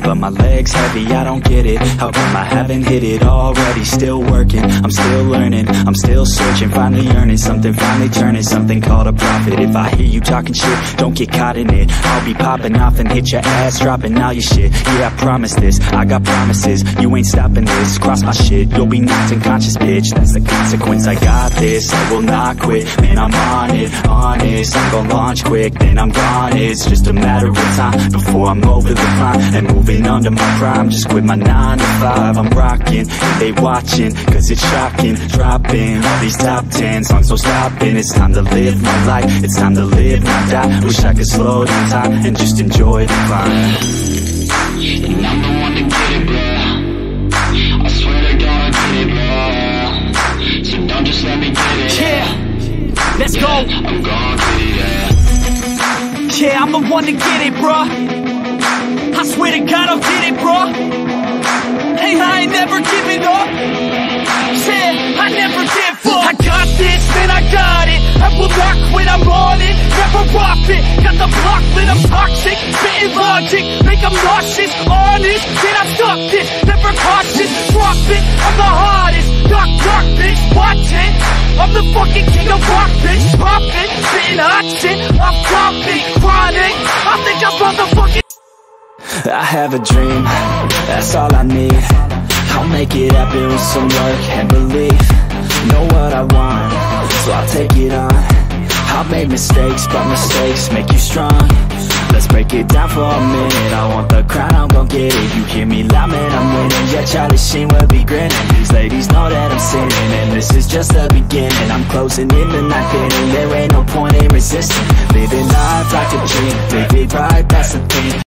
but my legs heavy, I don't get it. How come I haven't hit it already? Still working, I'm still learning, I'm still searching, finally earning something, finally turning something called a profit. If I hear you talking shit, don't get caught in it. I'll be popping off and hit your ass, dropping all your shit. Yeah, I promise this, I got promises, you ain't stopping this. Cross my shit, you'll be knocked unconscious, bitch. That's the consequence, I got this, I will not quit. Man, I'm on it, honest, I'm gon' launch quick, then I'm gone. It's just a matter of time before I'm over the climb and moving under my prime. Just quit my 9 to 5, I'm rocking, and they watching, cause it's shocking. Dropping all these top 10 songs, so stopping. It's time to live my life, it's time to live, not die. Wish I could slow down time and just enjoy the climb. And I'm the one to get it, bro. I swear to God I get it, bro. So don't just let me get it. Yeah, let's go. I'm gon' get it, yeah. Yeah, I'm the one to get it, bro. I swear to God I'll get it, bro. Hey, I ain't never giving up. Yeah, I never give up. I got this, man, I got it. I will not quit, I'm on it. Never rock it. Got the block lit, I'm toxic. Spitting logic, make them nauseous. Honest, then I stuck this. Never cautious, drop it. I'm the hardest. Dark, bitch, watch it. I'm the fucking king of rock, bitch. Pop it, spitting hot shit. I'm topic, chronic. I think I'm motherfucking. I have a dream, that's all I need. I'll make it happen with some work and belief. Know what I want, so I'll take it on. I've made mistakes, but mistakes make you strong. Let's break it down for a minute. I want the crown, I'm gon' get it. You hear me loud, man, I'm winning. Yeah, Charlie Sheen will be grinning. These ladies know that I'm sinning, and this is just the beginning. I'm closing in the night inning. There ain't no point in resisting. Living life like a dream, big